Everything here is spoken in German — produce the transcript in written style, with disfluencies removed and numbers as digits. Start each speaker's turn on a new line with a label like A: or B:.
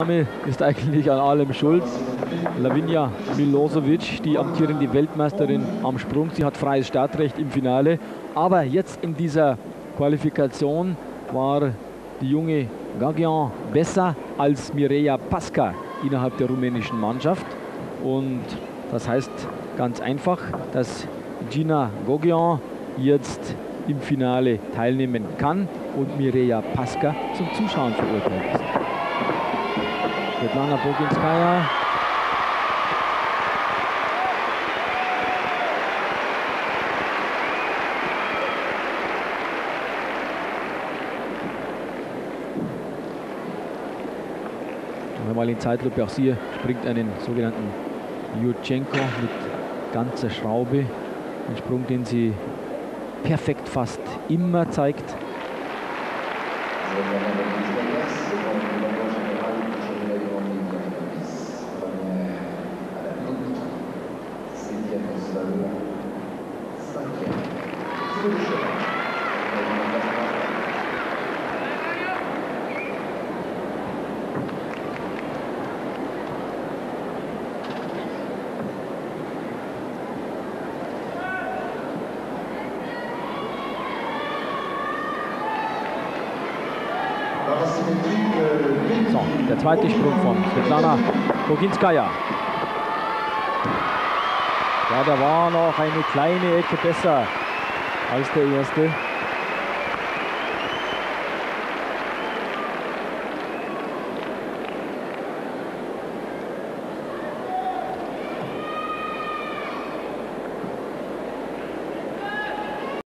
A: Ist eigentlich an allem schuld. Lavinia Milosevic, die amtierende Weltmeisterin am Sprung. Sie hat freies Startrecht im Finale. Aber jetzt in dieser Qualifikation war die junge Gagian besser als Mireia Pasca innerhalb der rumänischen Mannschaft. Und das heißt ganz einfach, dass Gina Gogian jetzt im Finale teilnehmen kann und Mireia Pasca zum Zuschauen verurteilt ist. Svetlana Boginskaja. Nochmal in Zeitlupe, auch sie springt einen sogenannten Jurchenko mit ganzer Schraube. Ein Sprung, den sie perfekt fast immer zeigt. So, der zweite Sprung von Svetlana Boginskaja. Ja, da war noch eine kleine Ecke besser als der erste.